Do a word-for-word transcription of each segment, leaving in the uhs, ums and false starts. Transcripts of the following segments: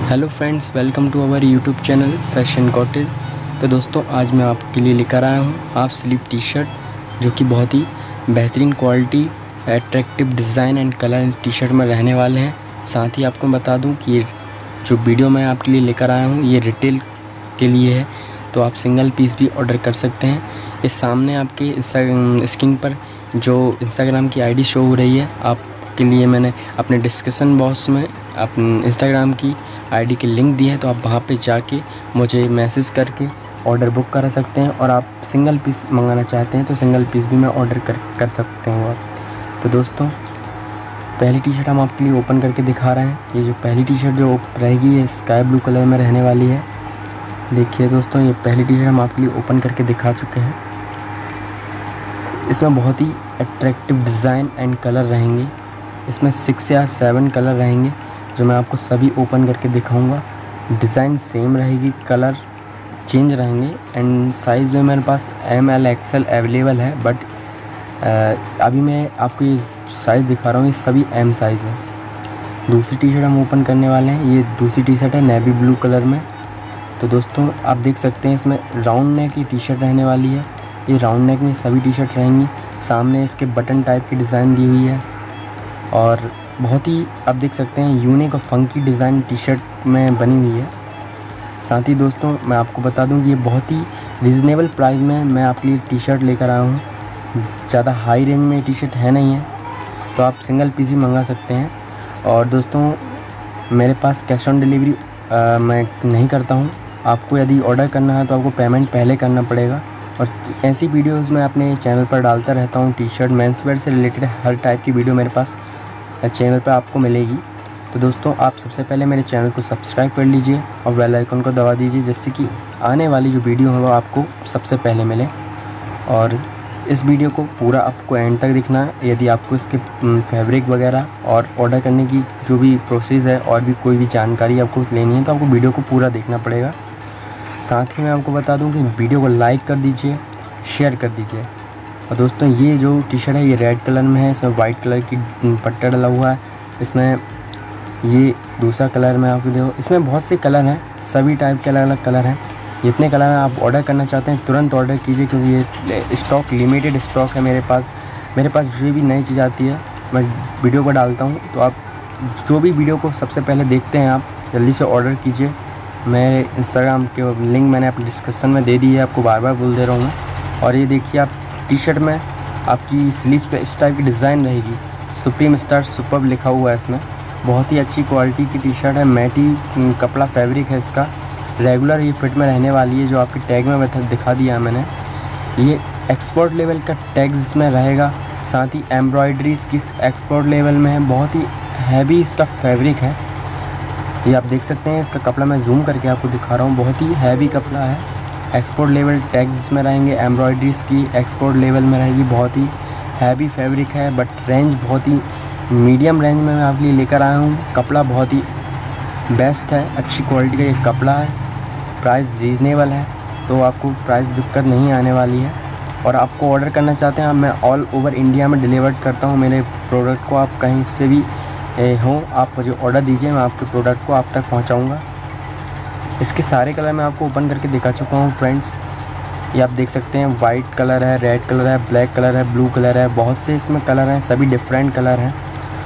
Hello friends, welcome to our YouTube channel fashion cottage. तो दोस्तों, आज मैं आपके लिए लेकर आया हूँ हाफ स्लीव टी शर्ट, जो कि बहुत ही बेहतरीन quality, attractive design and colour T shirt में रहने वाले हैं। साथ ही आपको बता दूं कि ये जो वीडियो मैं आपके लिए लेकर आया हूँ ये रिटेल के लिए है, तो आप सिंगल पीस भी ऑर्डर कर सकते हैं। ये सामने आपके स्क्रीन पर जो इंस्टाग्राम की आईडी शो हो रही है, आपके लिए मैंने अपने डिस्क्रिप्शन बॉक्स में अपने इंस्टाग्राम की आईडी की लिंक दी है, तो आप वहाँ पे जाके मुझे मैसेज करके ऑर्डर बुक करा सकते हैं। और आप सिंगल पीस मंगाना चाहते हैं तो सिंगल पीस भी मैं ऑर्डर कर कर सकते हैं आप। तो दोस्तों, पहली टी शर्ट हम आपके लिए ओपन करके दिखा रहे हैं। ये जो पहली टी शर्ट जो रहेगी ये स्काई ब्लू कलर में रहने वाली है। देखिए दोस्तों, ये पहली टी शर्ट हम आपके लिए ओपन करके दिखा चुके हैं। इसमें बहुत ही अट्रैक्टिव डिज़ाइन एंड कलर रहेंगे। इसमें सिक्स या सेवन कलर रहेंगे जो मैं आपको सभी ओपन करके दिखाऊंगा। डिज़ाइन सेम रहेगी, कलर चेंज रहेंगे एंड साइज़ जो मेरे पास एम एल एक्सएल अवेलेबल है, बट अभी मैं आपको ये साइज़ दिखा रहा हूँ, ये सभी एम साइज़ है। दूसरी टी शर्ट हम ओपन करने वाले हैं। ये दूसरी टी शर्ट है नेवी ब्लू कलर में। तो दोस्तों, आप देख सकते हैं इसमें राउंड नेक की टी शर्ट रहने वाली है। ये राउंड नेक में सभी टी शर्ट रहेंगी। सामने इसके बटन टाइप की डिज़ाइन दी हुई है और बहुत ही आप देख सकते हैं यूनिक और फंकी डिज़ाइन टी शर्ट में बनी हुई है। साथ ही दोस्तों, मैं आपको बता दूं कि ये बहुत ही रिजनेबल प्राइस में मैं आपके लिए टी शर्ट लेकर आया हूँ। ज़्यादा हाई रेंज में टी शर्ट है नहीं है, तो आप सिंगल पीस भी मंगा सकते हैं। और दोस्तों, मेरे पास कैश ऑन डिलीवरी मैं नहीं करता हूँ। आपको यदि ऑर्डर करना है तो आपको पेमेंट पहले करना पड़ेगा। और ऐसी वीडियोज़ मैं अपने चैनल पर डालता रहता हूँ। टी शर्ट मेंस वेयर से रिलेटेड हर टाइप की वीडियो मेरे पास चैनल पर आपको मिलेगी। तो दोस्तों, आप सबसे पहले मेरे चैनल को सब्सक्राइब कर लीजिए और बेल आइकन को दबा दीजिए, जिससे कि आने वाली जो वीडियो है वो आपको सबसे पहले मिले। और इस वीडियो को पूरा आपको एंड तक देखना है। यदि आपको इसके फैब्रिक वगैरह और ऑर्डर करने की जो भी प्रोसेस है और भी कोई भी जानकारी आपको लेनी है, तो आपको वीडियो को पूरा देखना पड़ेगा। साथ ही मैं आपको बता दूं कि वीडियो को लाइक कर दीजिए, शेयर कर दीजिए। और दोस्तों, ये जो टी शर्ट है ये रेड कलर में है। इसमें वाइट कलर की पट्टा डला हुआ है। इसमें ये दूसरा कलर में आपको देखो, इसमें बहुत से कलर हैं, सभी टाइप के अलग अलग कलर हैं। जितने कलर हैं आप ऑर्डर करना चाहते हैं तुरंत ऑर्डर कीजिए, क्योंकि ये स्टॉक लिमिटेड स्टॉक है मेरे पास। मेरे पास जो भी नई चीज़ आती है मैं वीडियो को डालता हूँ, तो आप जो भी वीडियो को सबसे पहले देखते हैं आप जल्दी से ऑर्डर कीजिए। मेरे इंस्टाग्राम के लिंक मैंने अपने डिस्क्रिप्शन में दे दी है, आपको बार बार बोल दे रहा हूँ मैं। और ये देखिए, आप टी शर्ट में आपकी स्लीव्स पे इस टाइप की डिज़ाइन रहेगी। सुप्रीम स्टार सुपर्ब लिखा हुआ है इसमें। बहुत ही अच्छी क्वालिटी की टी शर्ट है। मैटी कपड़ा फैब्रिक है इसका। रेगुलर ये फिट में रहने वाली है, जो आपके टैग में दिखा दिया मैंने। ये एक्सपोर्ट लेवल का टैग इसमें रहेगा। साथ ही एम्ब्रॉयडरी इसकी एक्सपोर्ट लेवल में है। बहुत ही हैवी इसका फैब्रिक है। ये आप देख सकते हैं, इसका कपड़ा मैं जूम करके आपको दिखा रहा हूँ। बहुत ही हैवी कपड़ा है। एक्सपोर्ट लेवल टैग्स इसमें रहेंगे। एम्ब्रॉयडरीज की एक्सपोर्ट लेवल में रहेगी। बहुत ही हैवी फैब्रिक है, बट रेंज बहुत ही मीडियम रेंज में मैं आपके लिए लेकर आया हूँ। कपड़ा बहुत ही बेस्ट है, अच्छी क्वालिटी का ये कपड़ा है। प्राइस रीज़नेबल है, तो आपको प्राइस दिक्कत नहीं आने वाली है। और आपको ऑर्डर करना चाहते हैं, मैं ऑल ओवर इंडिया में डिलीवर करता हूँ मेरे प्रोडक्ट को। आप कहीं से भी हो, आप मुझे ऑर्डर दीजिए, मैं आपके प्रोडक्ट को आप तक पहुँचाऊँगा। इसके सारे कलर मैं आपको ओपन करके दिखा चुका हूँ फ्रेंड्स। ये आप देख सकते हैं, वाइट कलर है, रेड कलर है, ब्लैक कलर है, ब्लू कलर है। बहुत से इसमें कलर हैं, सभी डिफरेंट कलर हैं।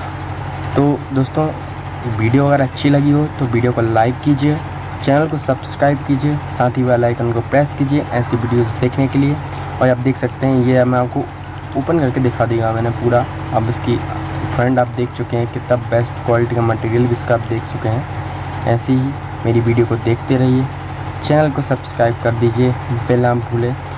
तो दोस्तों, वीडियो अगर अच्छी लगी हो तो वीडियो को लाइक कीजिए, चैनल को सब्सक्राइब कीजिए, साथ ही बेल आइकन को प्रेस कीजिए ऐसी वीडियोस देखने के लिए। और आप देख सकते हैं, ये मैं आपको ओपन करके दिखा दिया मैंने पूरा। अब इसकी फ्रंट आप देख चुके हैं, कितना बेस्ट क्वालिटी का मटेरियल भी इसका आप देख चुके हैं। ऐसे ही मेरी वीडियो को देखते रहिए, चैनल को सब्सक्राइब कर दीजिए, बेल ना भूलें।